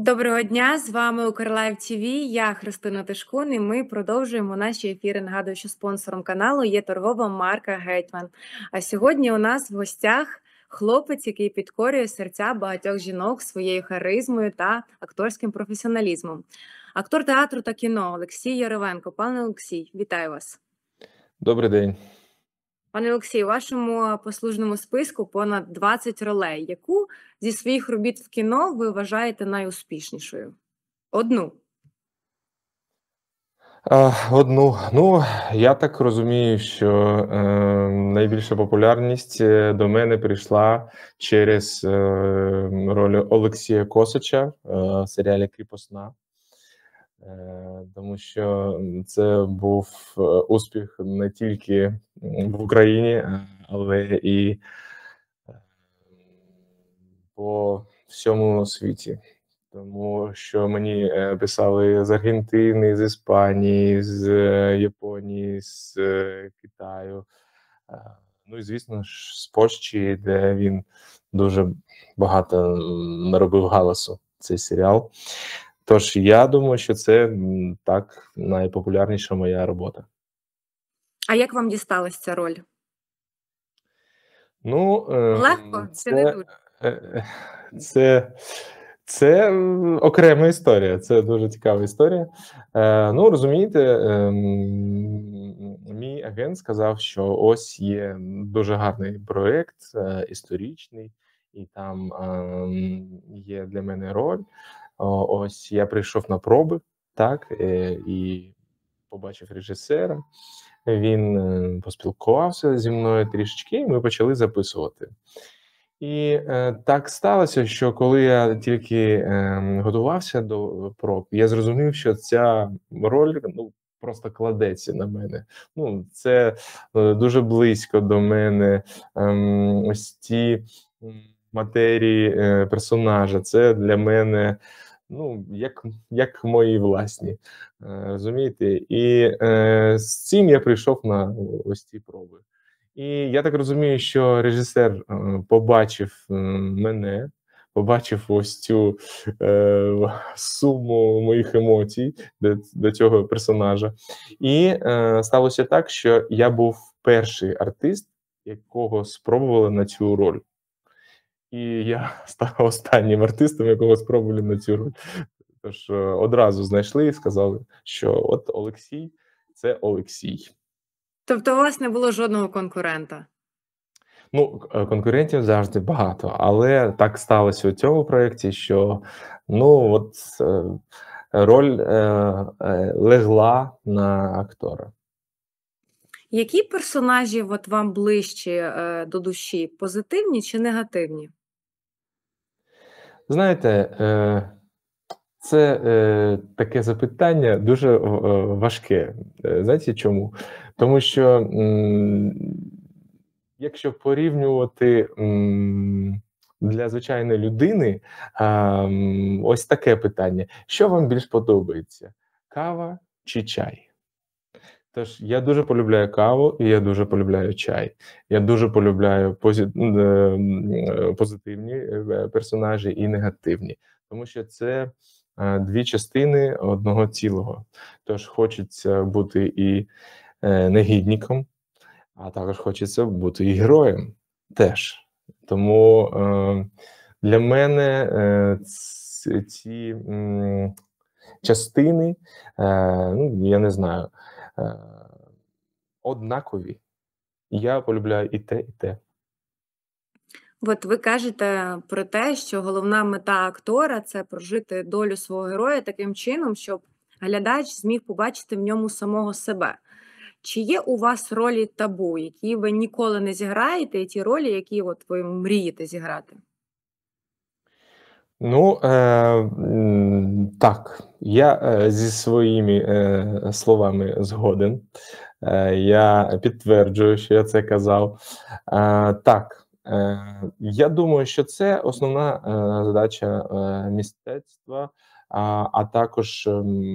Доброго дня, з вами Укрлайв ТВ, я Христина Тишкун, і ми продовжуємо наші ефіри. Нагадую, що спонсором каналу є торгова марка Гетьман. А сьогодні у нас в гостях хлопець, який підкорює серця багатьох жінок своєю харизмою та акторським професіоналізмом. Актор театру та кіно Олексій Яровенко. Пане Олексій, вітаю вас. Добрий день. Пане Олексій, у вашому послужному списку понад 20 ролей. Яку зі своїх робіт в кіно ви вважаєте найуспішнішою? Одну. Одну. Ну, я так розумію, що найбільша популярність до мене прийшла через роль Олексія Косича в серіалі «Кріпосна». Тому що це був успіх не тільки в Україні, але і по всьому світі. Тому що мені писали з Аргентини, з Іспанії, з Японії, з Китаю. Ну і, звісно ж, з Польщі, де він дуже багато наробив галасу, цей серіал. Тож я думаю, що це так найпопулярніша моя робота. А як вам дісталась ця роль? Ну, Легко чи не дуже? Це окрема історія, це дуже цікава історія. Ну, розумієте, мій агент сказав, що ось є дуже гарний проєкт, історичний, і там є для мене роль. Ось я прийшов на проби, так, і побачив режисера. Він поспілкувався зі мною трішечки, і ми почали записувати. І так сталося, що коли я тільки готувався до проб, я зрозумів, що ця роль просто кладеться на мене. Ну, це дуже близько до мене, ось ці матерії персонажа. Це для мене як мої власні, розумієте? І з цим я прийшов на ось ці проби. І я так розумію, що режисер побачив мене, побачив ось цю суму моїх емоцій до цього персонажа. І сталося так, що я був перший артист, якого спробували на цю роль. І я став останнім артистом, якого спробували на цю роль. Тож одразу знайшли і сказали, що от Олексій – це Олексій. Тобто у вас не було жодного конкурента? Ну, конкурентів завжди багато, але так сталося у цьому проєкті, що роль легла на актора. Які персонажі вам ближчі до душі? Позитивні чи негативні? Знаєте, це таке запитання дуже важке. Знаєте чому? Тому що якщо порівнювати для звичайної людини, ось таке питання. Що вам більш подобається? Кава чи чай? Тож, я дуже полюбляю каву і я дуже полюбляю чай. Я дуже полюбляю позитивні персонажі і негативні. Тому що це дві частини одного цілого. Тож, хочеться бути і негідником, а також хочеться бути і героєм теж. Тому для мене ці частини, я не знаю, однакові. Я полюбляю і те, і те. От ви кажете про те, що головна мета актора – це прожити долю свого героя таким чином, щоб глядач зміг побачити в ньому самого себе. Чи є у вас ролі табу, які ви ніколи не зіграєте, і ті ролі, які ви мрієте зіграти? Ну, так, я зі своїми словами згоден. Я підтверджую, що я це казав. Так, я думаю, що це основна задача мистецтва, а також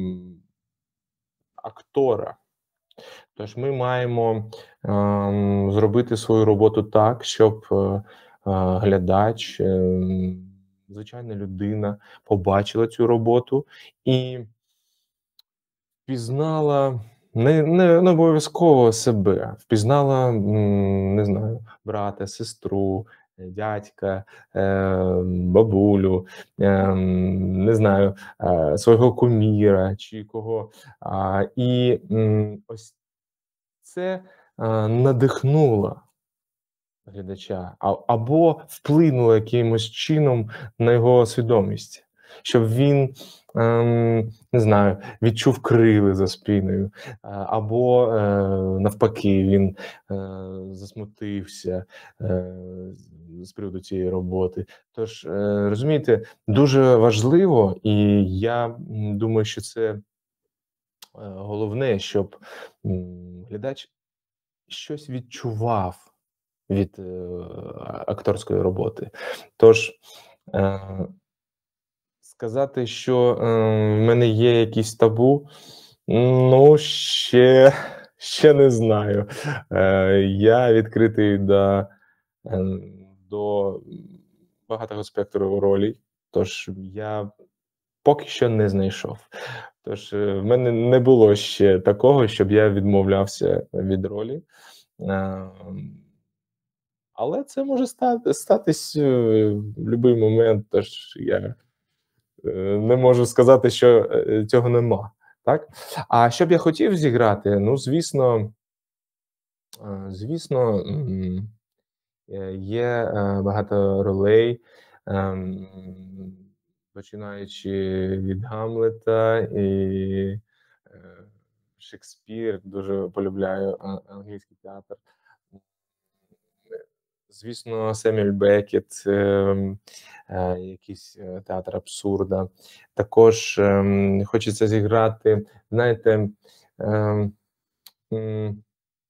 актора. Тож ми маємо зробити свою роботу так, щоб глядач звичайна людина побачила цю роботу і впізнала не обов'язково себе, впізнала, не знаю, брата, сестру, дядька, бабулю, не знаю, свого куміра чи кого. Ось це, надихнуло глядача або вплинуло якимось чином на його свідомість, щоб він, не знаю, відчув крили за спиною, або, навпаки, він, засмутився, з приводу цієї роботи. Тож, розумієте, дуже важливо, і я, думаю, що це, головне, щоб, глядач щось відчував від, акторської роботи. Тож, е, сказати, що, в мене є якісь табу, ну, ще не знаю. Я відкритий до багатого спектру ролей, тож я поки що не знайшов. Тож, в мене не було ще такого, щоб я відмовлявся від ролі. Ем, але це може статись, в будь-який момент, тож я, не можу сказати, що, цього нема, так? А що б я хотів зіграти? Ну, звісно, є, багато ролей, ем, починаючи від "Гамлета" і, е, Шекспір, дуже полюбляю англійський театр. Звісно, Семюель Бекет, якийсь, театр абсурда. Також, хочеться зіграти, знаєте, ем, м,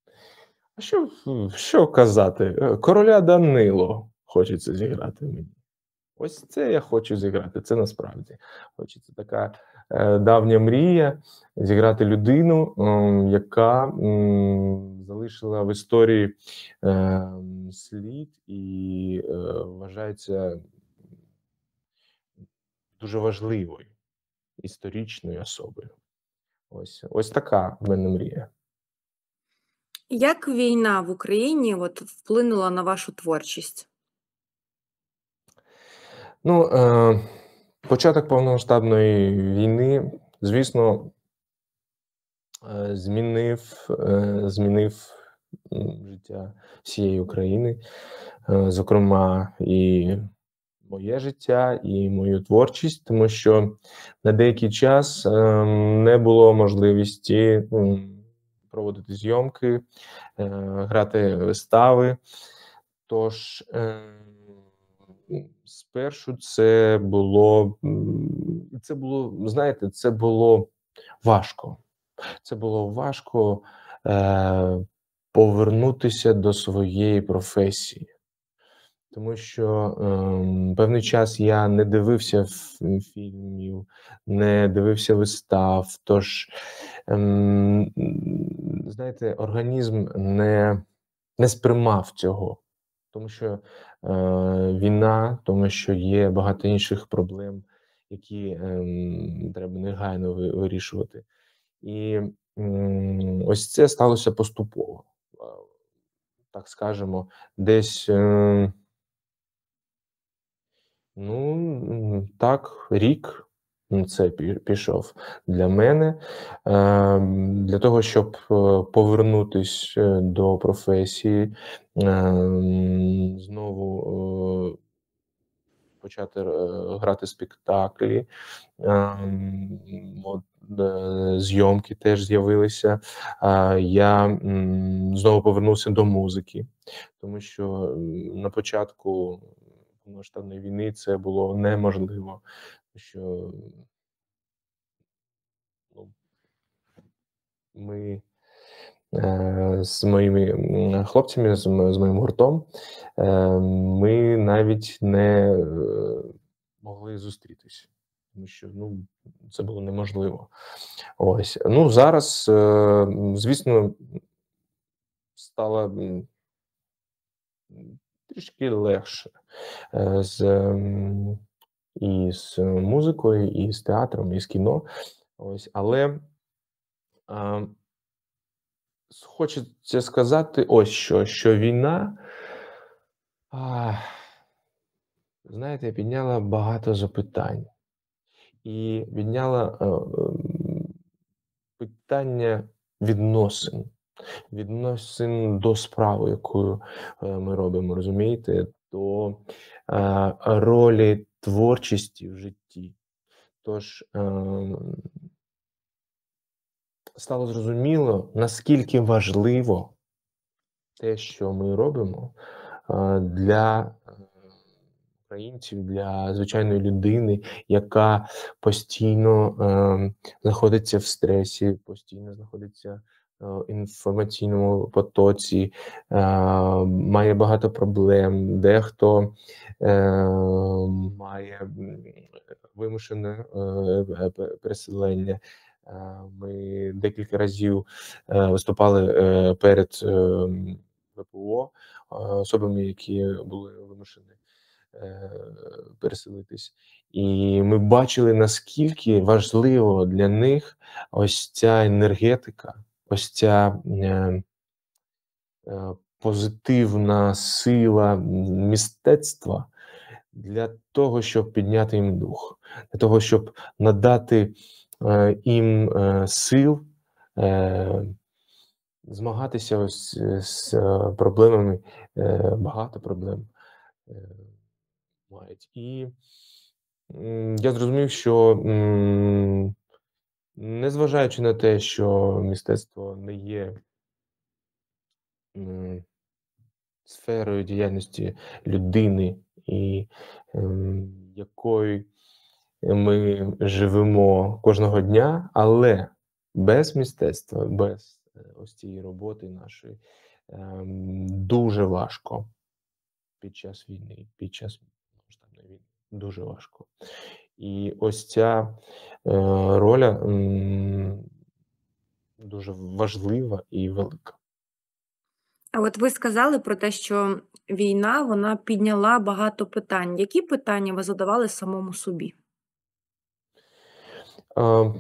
що казати? Короля Данило хочеться зіграти мені. Ось це я хочу зіграти, це насправді. Хочеться така, давня мрія зіграти людину, яка, залишила в історії, слід і, вважається дуже важливою історичною особою. Ось така в мене мрія. Як війна в Україні вплинула на вашу творчість? Ну, початок повномасштабної війни, звісно, змінив, життя всієї України, зокрема, і моє життя, і мою творчість, тому що на деякий час, не було можливості, проводити зйомки, грати вистави. Тож, спершу знаєте, це було важко. Це було важко, повернутися до своєї професії. Тому що, певний час я не дивився фільмів, не дивився вистав. Тож, знаєте, організм не сприймав цього, тому що, війна, тому що є багато інших проблем, які, треба негайно вирішувати. І, ось це сталося поступово, так скажемо, десь, так, рік на це пішов для мене, для того, щоб, повернутись, до професії, знову, почати, грати спектаклі. От, зйомки теж з'явилися. Я, знову повернувся до музики, тому що, на початку повномасштабної війни це було неможливо, що, ну, ми, з моїми, хлопцями, з моїм гуртом, ми навіть не, могли зустрітись, тому що, це було неможливо. Ось. Ну, зараз, звісно, стало, трішки легше, з, і з музикою, і з театром, і з кіно. Ось, але а, хочеться сказати ось що війна, а, знаєте, підняла багато запитань і підняла питання відносин. Відносин до справи, яку ми робимо, розумієте, до ролі творчості в житті. Тож стало зрозуміло, наскільки важливо те, що ми робимо для українців, для звичайної людини, яка постійно знаходиться в стресі, постійно знаходиться інформаційному потоці, має багато проблем, дехто має вимушене переселення. Ми декілька разів виступали перед ВПО особами, які були вимушені переселитись. І ми бачили, наскільки важливо для них ось ця енергетика, ось ця позитивна сила мистецтва для того, щоб підняти їм дух, для того, щоб надати їм сил змагатися ось з проблемами, багато проблем мають. І я зрозумів, що незважаючи на те, що мистецтво не є сферою діяльності людини, і якою ми живемо кожного дня, але без мистецтва, без ось цієї роботи нашої дуже важко під час війни, під час масштабної війни. Дуже важко. І ось ця роля дуже важлива і велика. А от ви сказали про те, що війна, вона підняла багато питань. Які питання ви задавали самому собі? Е,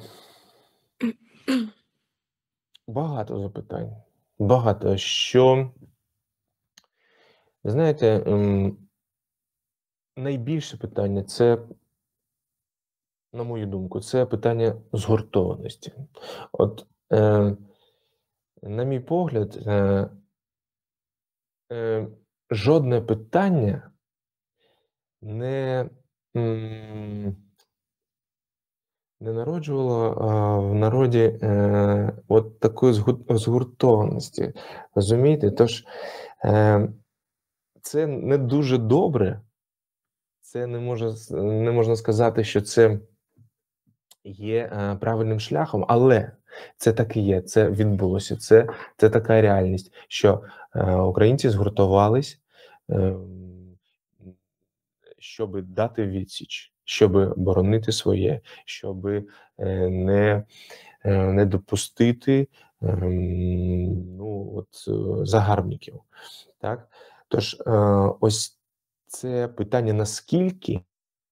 Багато запитань. Багато. Що, знаєте, найбільше питання це, на мою думку, це питання згуртованості. От, на мій погляд, жодне питання не народжувало в народі от такої згуртованості. Розумієте? Тож це не дуже добре, це не можна сказати, що це є правильним шляхом, але це так і є, це відбулося, це така реальність, що українці згуртувались, щоб дати відсіч, щоб боронити своє, щоб не допустити загарбників. Так? Тож ось це питання, наскільки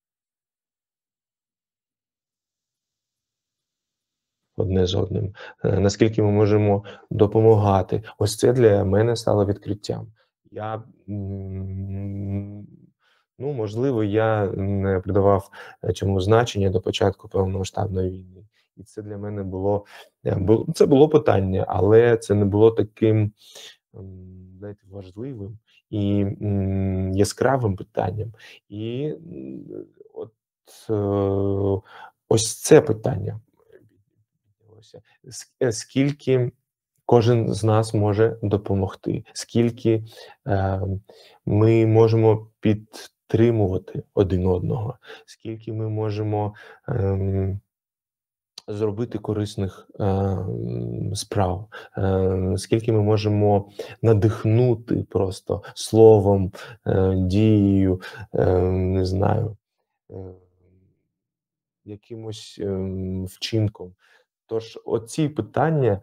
одне з одним, наскільки ми можемо допомагати. Ось це для мене стало відкриттям. Я, можливо, я не придавав цьому значення до початку повномасштабної війни. І це для мене було питання, але це не було таким, знаєте, важливим і яскравим питанням. І от ось це питання. Скільки кожен з нас може допомогти, скільки ми можемо підтримувати один одного, скільки ми можемо зробити корисних справ, скільки ми можемо надихнути просто словом, дією, не знаю, якимось вчинком. Тож оці питання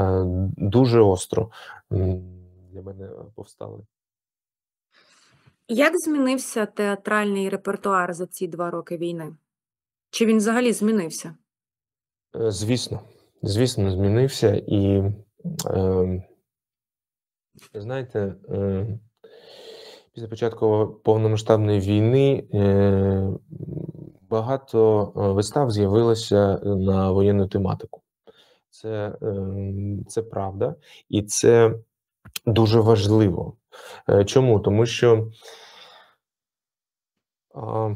дуже остро для мене повстали. Як змінився театральний репертуар за ці 2 роки війни? Чи він взагалі змінився? Звісно, звісно, змінився і, ем, знаєте, після початку повномасштабної війни, багато, вистав з'явилося на воєнну тематику. Це правда, і це дуже важливо. Чому? Тому що, а,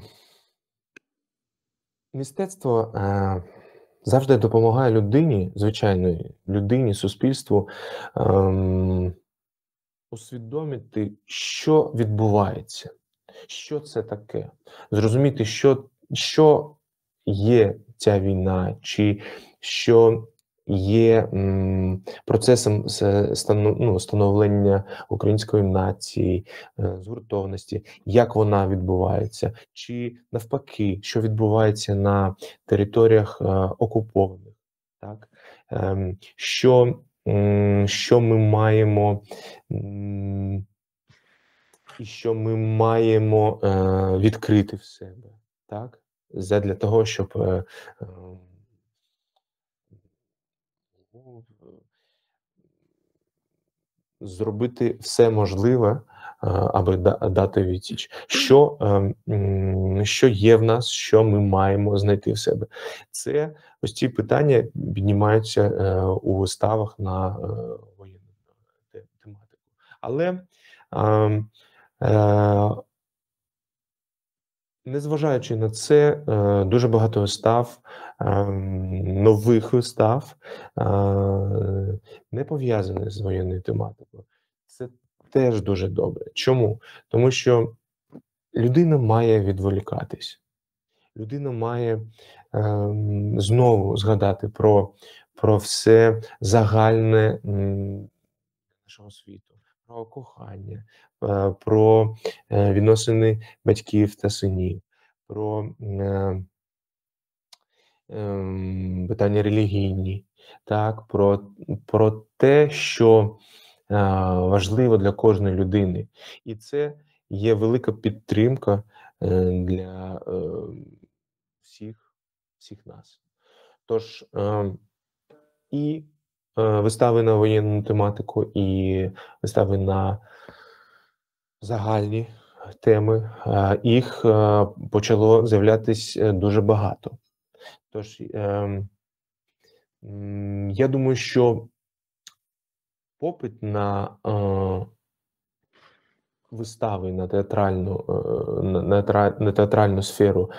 мистецтво, завжди допомагає людині, звичайної людині, суспільству, ем, усвідомити, що відбувається, що це таке, зрозуміти, що є ця війна, чи що є процесом становлення української нації, згуртованості, як вона відбувається, чи навпаки, що відбувається на територіях окупованих, так? Що ми маємо і що ми маємо відкрити в себе, так? Задля того, щоб ну, зробити все можливе, аби дати відсіч. Що є в нас, що ми маємо знайти в себе? Це ось ці питання піднімаються у виставах на воєнну тематику. Але незважаючи на це, дуже багато вистав, нових вистав, не пов'язаних з воєнною тематикою. Це теж дуже добре. Чому? Тому що людина має відволікатись. Людина має знову згадати про все загальне нашого світу, про кохання, про відносини батьків та синів, про питання релігійні, так, про те, що важливо для кожної людини. І це є велика підтримка для всіх нас. Тож і вистави на воєнну тематику, і вистави на загальні теми, їх почало з'являтись дуже багато. Тож, я думаю, що попит на вистави, на театральну сферу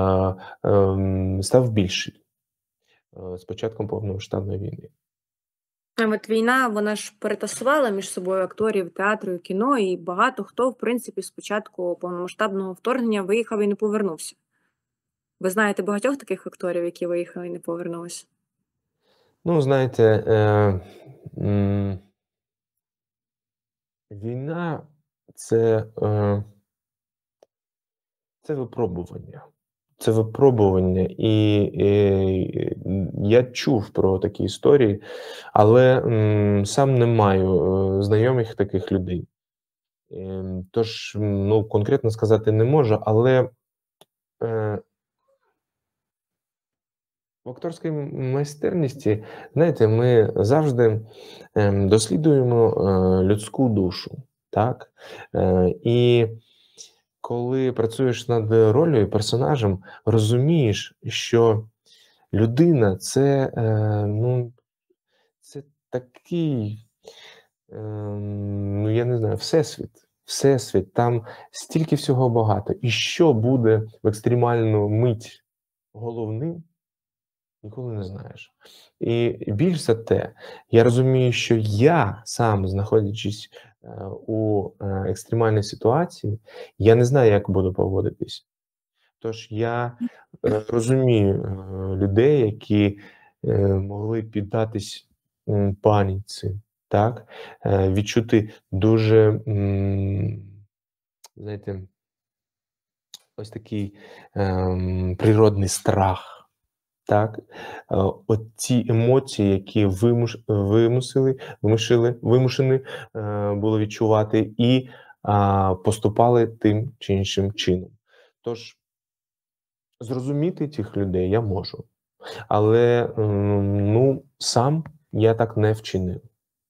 став більший з початком повномасштабної війни. А от війна, вона ж перетасувала між собою акторів театру і кіно, і багато хто, в принципі, з початку повномасштабного вторгнення виїхав і не повернувся. Ви знаєте багатьох таких акторів, які виїхали і не повернулися? Ну, знаєте, війна це випробування. Це випробування, і я чув про такі історії, але сам не маю знайомих таких людей. Тож, ну, конкретно сказати не можу, але в акторській майстерності, знаєте, ми завжди досліджуємо людську душу, так? І коли працюєш над ролью, персонажем, розумієш, що людина це, ну, це такий, ну, я не знаю, всесвіт, там стільки всього багато. І що буде в екстремальну мить головним, ніколи не знаєш. І більш за те, я розумію, що я сам, знаходячись у екстремальній ситуації, я не знаю, як буду поводитись. Тож я розумію людей, які могли піддатись паніці, так? Відчути дуже, знаєте, ось такий природний страх. Так, ці емоції, які вимушені було відчувати, і поступали тим чи іншим чином. Тож зрозуміти тих людей я можу, але, ну, сам я так не вчинив.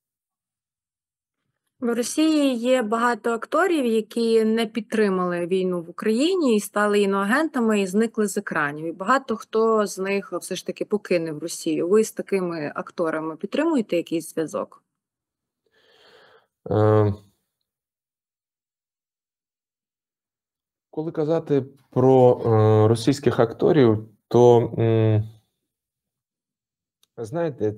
В Росії є багато акторів, які не підтримали війну в Україні і стали іноагентами і зникли з екранів. І багато хто з них все ж таки покинув Росію. Ви з такими акторами підтримуєте якийсь зв'язок? Е, Коли казати про, російських акторів, то, знаєте,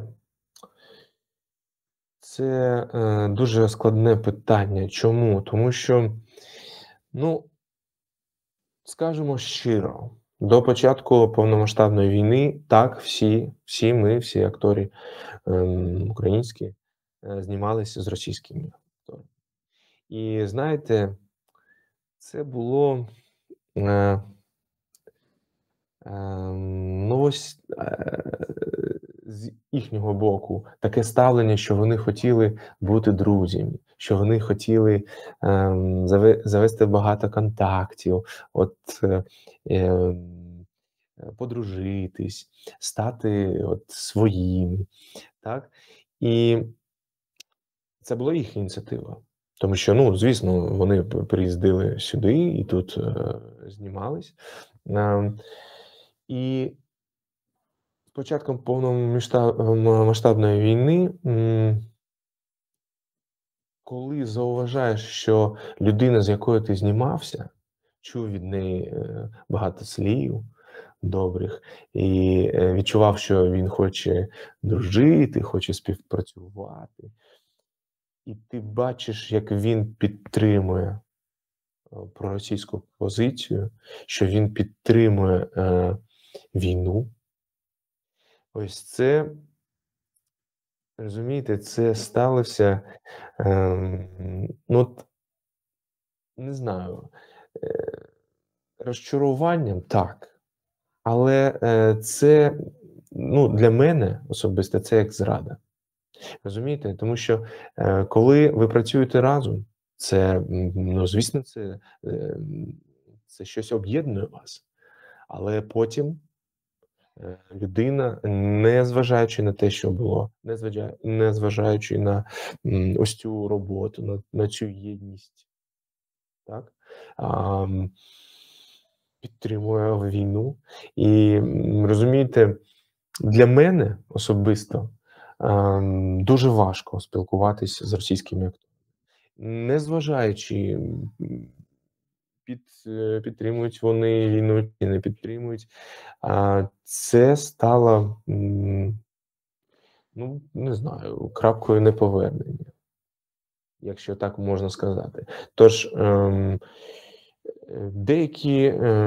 це дуже складне питання. Чому? Тому що, ну, скажемо щиро, до початку повномасштабної війни, так, всі актори, українські, знімалися з російськими акторами. І знаєте, це було, е, ну, ось, з їхнього боку таке ставлення, що вони хотіли бути друзями, що вони хотіли, завести багато контактів, от, подружитись, стати от своїми, так? І це була їх ініціатива. Тому що, ну, звісно, вони приїздили сюди і тут, знімались. Ем, і з початком повномасштабної війни, коли зауважаєш, що людина, з якою ти знімався, чув від неї, багато слів добрих і, відчував, що він хоче дружити, хоче співпрацювати. І ти бачиш, як він підтримує, проросійську позицію, що він підтримує, війну. Ось це, розумієте, це сталося, ну, от, не знаю, е, розчаруванням так, але, це, ну, для мене особисто це як зрада. Розумієте? Тому що, коли ви працюєте разом, це, ну, звісно, це щось об'єднує вас. Але потім, людина, незважаючи на те, що було, незважаючи на, ось цю роботу, на цю єдність, так, підтримує війну. І, розумієте, для мене особисто, дуже важко спілкуватися з російськими акторами. Незважаючи, підтримують вони війну чи не підтримують, це стало, ну, не знаю, крапкою неповернення, якщо так можна сказати. Тож, деякі,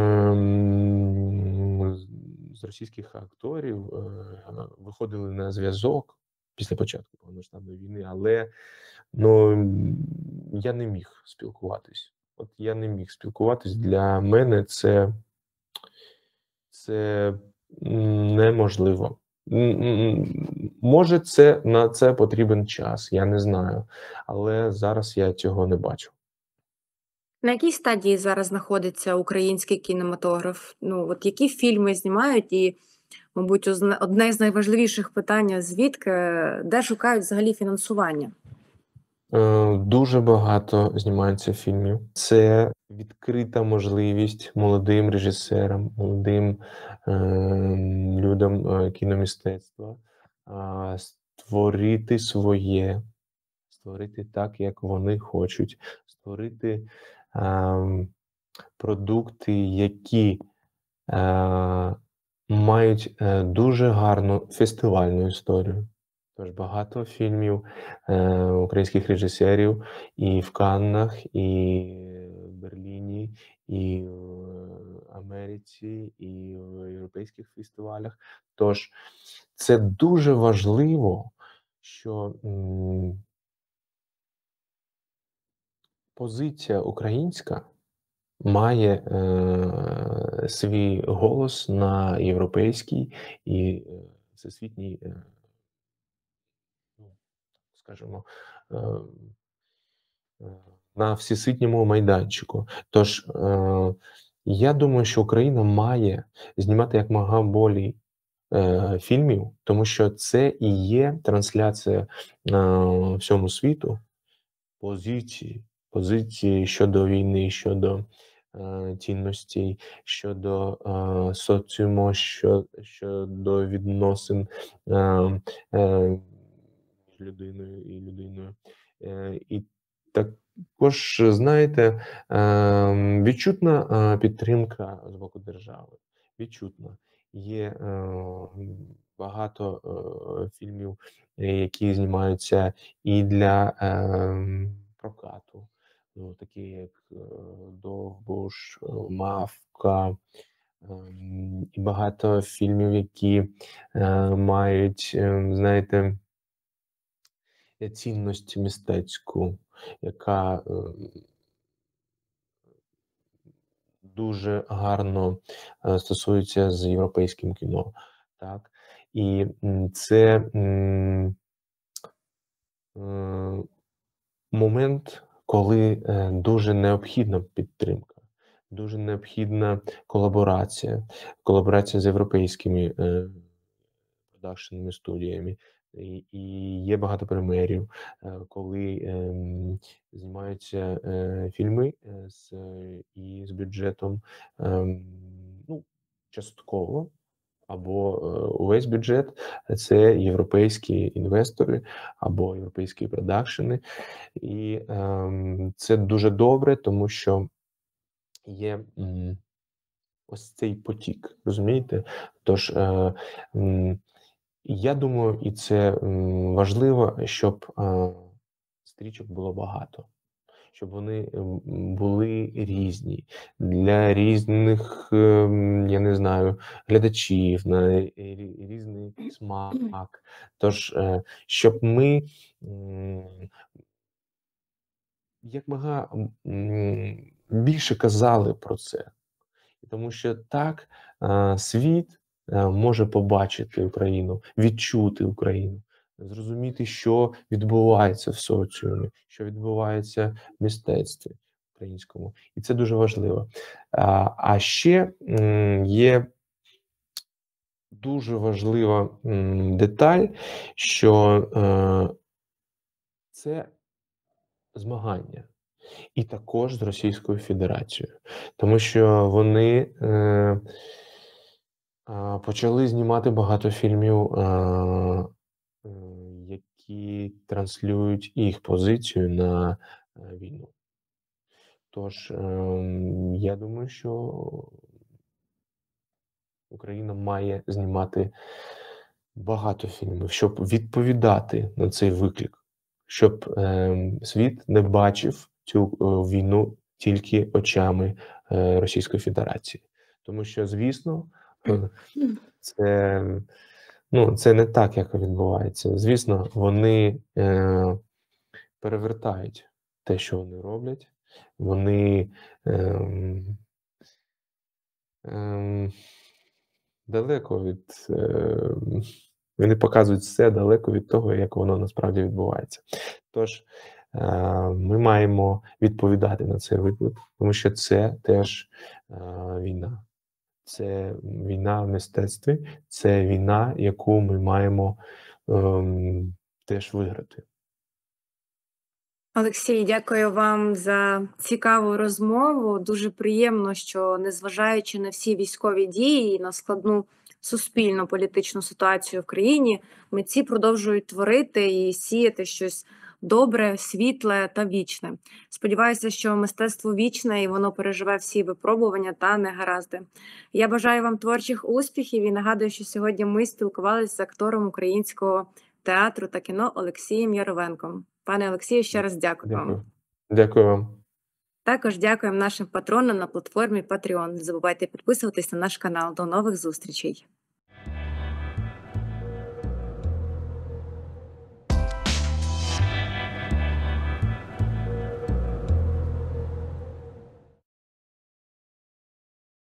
з російських акторів, виходили на зв'язок після початку повномасштабної війни, але, ну, я не міг спілкуватись. От я не міг спілкуватись. Для мене це неможливо. Може, на це потрібен час, я не знаю, але зараз я цього не бачу. На якій стадії зараз знаходиться український кінематограф? Ну, от які фільми знімають і, мабуть, одне з найважливіших питань, звідки, де шукають взагалі фінансування? Дуже багато знімається фільмів. Це відкрита можливість молодим режисерам, молодим, людям, кіномистецтва, створити своє, створити так, як вони хочуть, створити, продукти, які, мають, дуже гарну фестивальну історію. Тож багато фільмів, українських режисерів і в Каннах, і в Берліні, і в Америці, і в європейських фестивалях. Тож це дуже важливо, що, позиція українська має, свій голос на європейській і, всесвітній, ну, скажімо, е, е, на всесвітньому майданчику. Тож, я думаю, що Україна має знімати якомога болі фільмів, тому що це і є трансляція всьому світу позиції щодо війни, щодо цінностей, щодо соціуму, щодо відносин між людиною і людиною. І також, знаєте, відчутна підтримка з боку держави. Відчутна. Є багато фільмів, які знімаються і для прокату, такі як Довбуш, Мавка, і багато фільмів, які мають, знаєте, цінність мистецьку, яка дуже гарно стосується з європейським кіно. Так? І це момент, коли дуже необхідна підтримка, дуже необхідна колаборація з європейськими продакшенними студіями. І є багато примірів, коли знімаються фільми з бюджетом, частково або увесь бюджет це європейські інвестори або європейські продакшени. І це дуже добре, тому що є ось цей потік, розумієте? Тож, я думаю, і це важливо, щоб стрічок було багато, щоб вони були різні, для різних, я не знаю, глядачів, на різний смак. Тож, щоб ми якомога більше казали про це. Тому що так світ може побачити Україну, відчути Україну, зрозуміти, що відбувається в соціумі, що відбувається в мистецтві українському. І це дуже важливо. А ще є дуже важлива деталь, що це змагання. І також з Російською Федерацією. Тому що вони почали знімати багато фільмів, які транслюють їх позицію на війну. Тож, я думаю, що Україна має знімати багато фільмів, щоб відповідати на цей виклик, щоб світ не бачив цю війну тільки очами Російської Федерації. Тому що, звісно, це не так, як відбувається. Звісно, вони перевертають те, що вони роблять. Вони далеко від... Вони показують все далеко від того, як воно насправді відбувається. Тож, ми маємо відповідати на цей виклик, тому що це теж війна. Це війна в мистецтві, це війна, яку ми маємо теж виграти. Олексій, дякую вам за цікаву розмову. Дуже приємно, що незважаючи на всі військові дії і на складну суспільну політичну ситуацію в країні, митці продовжують творити і сіяти щось добре, світле та вічне. Сподіваюся, що мистецтво вічне і воно переживе всі випробування та негаразди. Я бажаю вам творчих успіхів і нагадую, що сьогодні ми спілкувалися з актором українського театру та кіно Олексієм Яровенком. Пане Олексію, ще раз дякую вам. Дякую. Дякую вам. Також дякуємо нашим патронам на платформі Patreon. Не забувайте підписуватись на наш канал. До нових зустрічей!